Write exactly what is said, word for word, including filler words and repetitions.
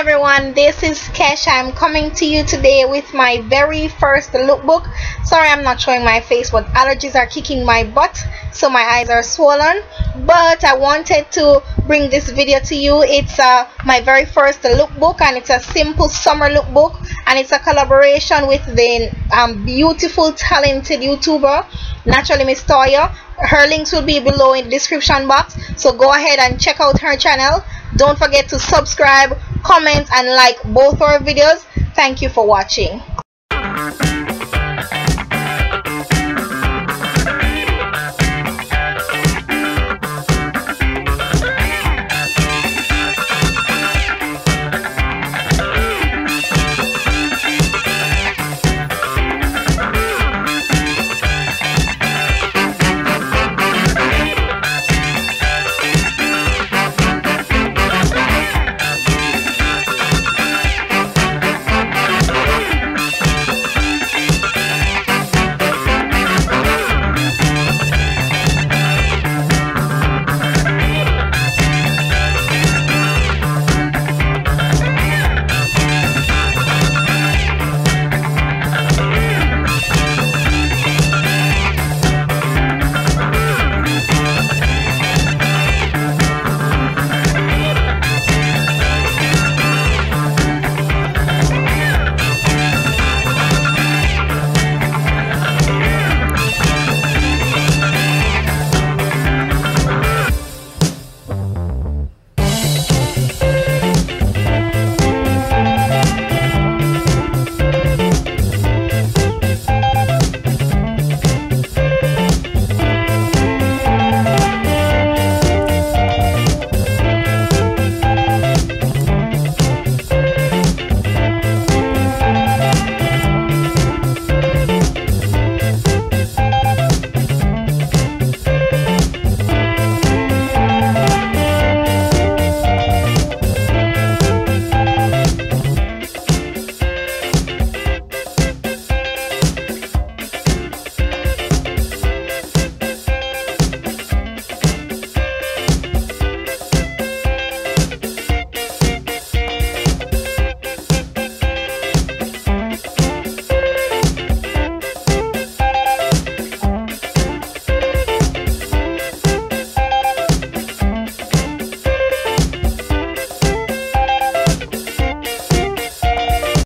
everyone, this is Kesh. I'm coming to you today with my very first lookbook. Sorry I'm not showing my face, but allergies are kicking my butt, so my eyes are swollen. But I wanted to bring this video to you. It's uh, my very first lookbook, and it's a simple summer lookbook, and it's a collaboration with the um, beautiful, talented YouTuber Naturally Miss Toya. Her links will be below in the description box, so go ahead and check out her channel. Don't forget to subscribe, comment and like both our videos. Thank you for watching.